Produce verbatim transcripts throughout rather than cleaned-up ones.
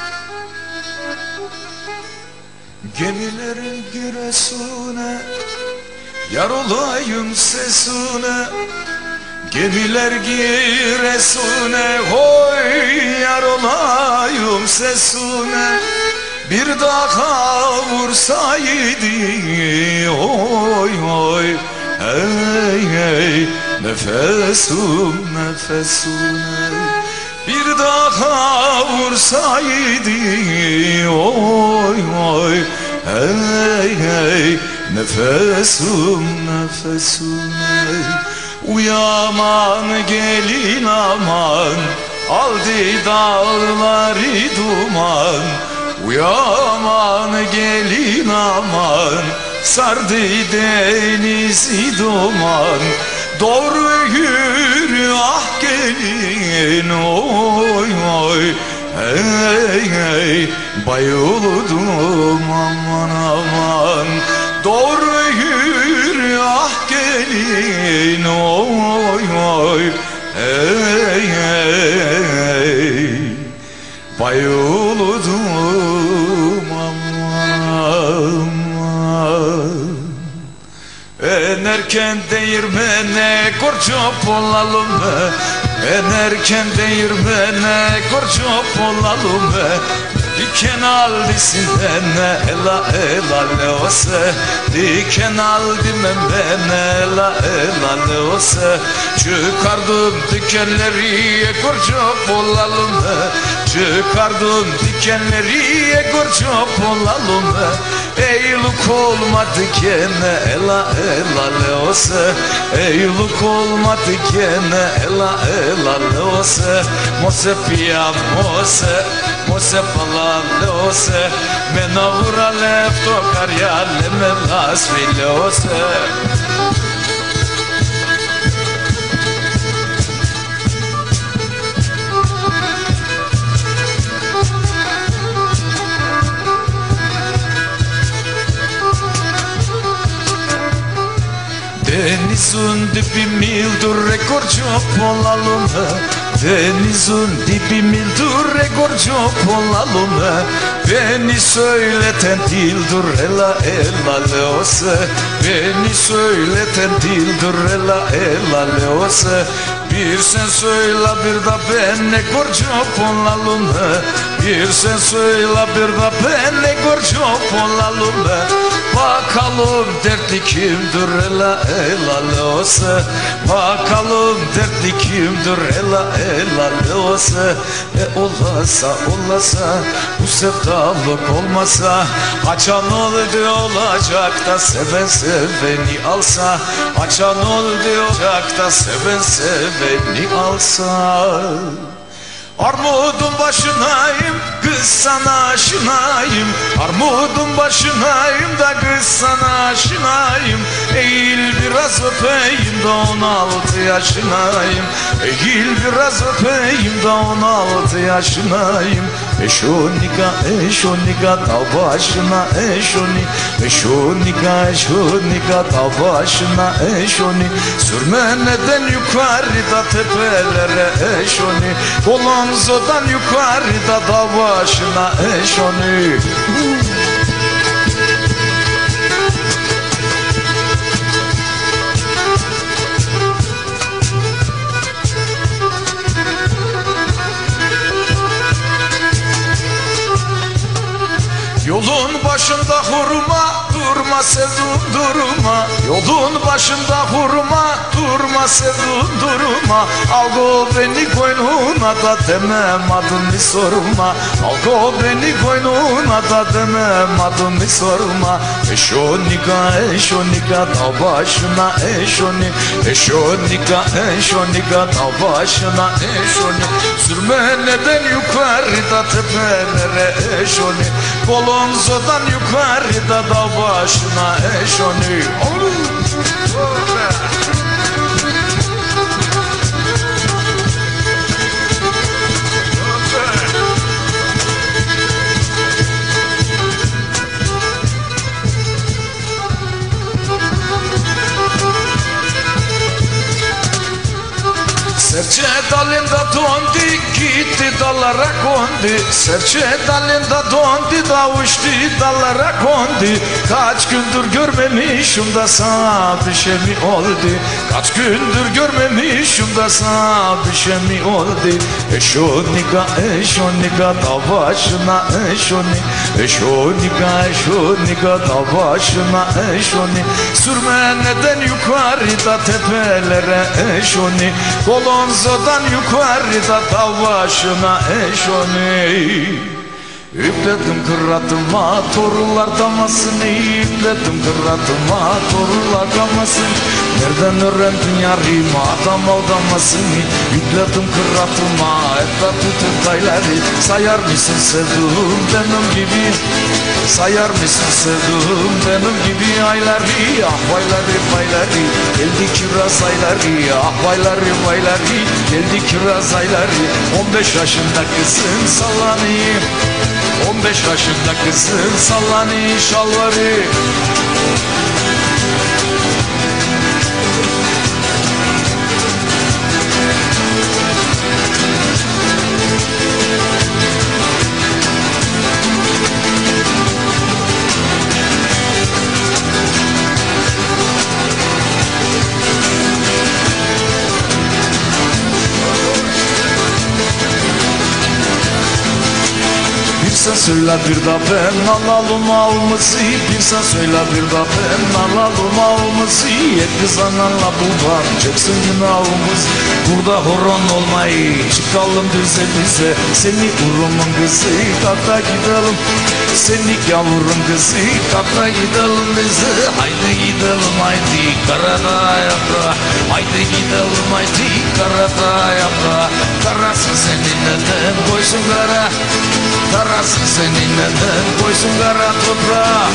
Gemilerin Giresun'a, yar olayım sesune. Gemiler Giresun'a, hoy yar olayım sesune. Bir daha vursaydı, oy oy, hey hey, nefesum nefesune. Bir daha vursaydı, oy oy, hey hey, nefesum nefesune. Uyaman gelin aman, aldı dağları duman. Uyaman gelin aman, sardı denizi duman. Doğru yürü ah gelin, oy oy, hey hey, bayıldım aman aman. Doğru yürü ah gelin, oy oy, hey hey, bayıldım aman aman. Enerken değirmene korçop olalım be. Enerken değirmene korçop olalım be. Diken aldisinden ela ela leose. Diken aldım ben ela ela leose. Çıkardım dikenleri korçop olalım be. Çıkardım dikenleri korçop olalım be. Eylük olmadı gene ela ela leose. Eylük olmadı gene ela ela leose. Mose pia mose, mose pala leose. Menavura lefto karyale melas leose. Denizin dibi mildur rekor çok olalım he. Denizin dibi mildur rekor çok olalım he. Beni söyleten dildur ela ela leose. Beni söyleten dildur ela ela leose. Bir sen söyle bir de ben ne korçop olalım he. Bir sen söyle bir de ben ne korçop olalım he. Bakalım dertli kimdir ela ela leose. Bakalım dertli kimdir ela ela leose. E olasa olasa bu sevdalık olmasa. Açan oldu olacak da seven seveni alsa. Açan oldu olacak da seven seveni alsa. Armudun başınayım, kız sana aşinayım. Armudun başınayım da kız sana aşinayım. Eğil biraz öpeyim de on altı yaşınayım. Eğil biraz öpeyim de on altı yaşınayım. Eşonika eşonika ta başına eşoni. Eşonika eşonika ta başına eşoni. Sürme neden yukarıda tepelere eşoni. Kolonzodan yukarıda da başına eşoni. Yolun başında hurma, durma sevdum durma. Yolun başında hurma, durma sevdum durma. Algo beni koynuna da demem adını sorma. Algo beni koynuna da demem adını sorma. Eşonika eşonika da başına eşoni. Eşonika eşonika da başına eşoni. Sürme neden yukarıda tepelere eşoni. Kolonzodan yukarıda da başına eşoni. Serçe dalında dondik gitti dallara kondu, serçe dalında dondu da uçtu dallara kondu. Kaç gündür görmemişim da sana bir şey mi oldu? Kaç gündür görmemişim da sana bir şey mi oldu? Eşonika eşonika da başına eşoni, eşonika eşonika da başına eşoni. Sürme neden yukarıda tepelere eşoni, Kolonzo'dan yukarıda dağ başına eşoni. Yükledim kıratıma torullar damasını, yükledim kıratıma torullar damasını. Nereden öğrendin yarim adam aldamasını? Yükledim kıratıma etla tutun dayları. Sayar mısın sevduğum benim gibi? Sayar mısın sevduğum benim gibi ayları? Ah bayları bayları geldi kiraz ayları. Ah bayları bayları geldi kiraz ayları. On beş yaşında kızın sallanayım, on beş yaşında kızın sallanıyor şalvarı. Bir sen söyle bir da ben alalım alması, bir sen söyle bir da ben alalım alması. Et kız ananla baban çeksin günahımız. Burada horon olmayı çıkalım düze bize. Seni urumun kızı kalk gidelim, seni yavrum kızı kalk gidelim bize. Haydi gidelim haydi Karadağ yaprağı, haydi gidelim haydi Karadağ yaprağı. Karasın senin neden koysun kara, karasın senin neden koysun kara toprağa.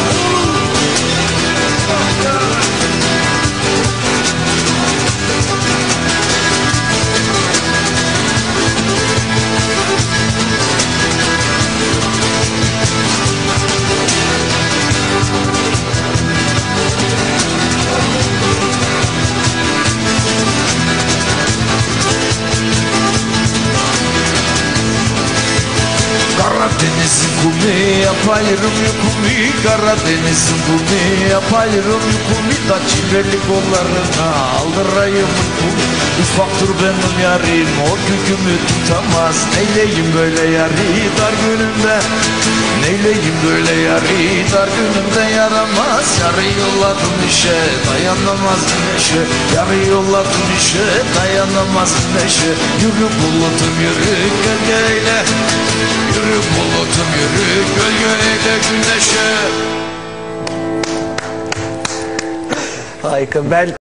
Karadeniz'in kumi yapayırım yukumi, Karadeniz'in kumi yapayırım yukumi. Da çileli kollarına aldırayım kumi. Ufaktır benim yarim o gücümü tutamaz. Neyleyim böyle yari dar günümde, neyleyim böyle yari dar günümde yaramaz. Yarı yolladım işe dayanamaz güneşe, yarı yolladım işe dayanamaz güneşe. Yürü bulutum yürü gölgeyle, yürü bulutum yürü gölgeyle güneşe. Harika. Ben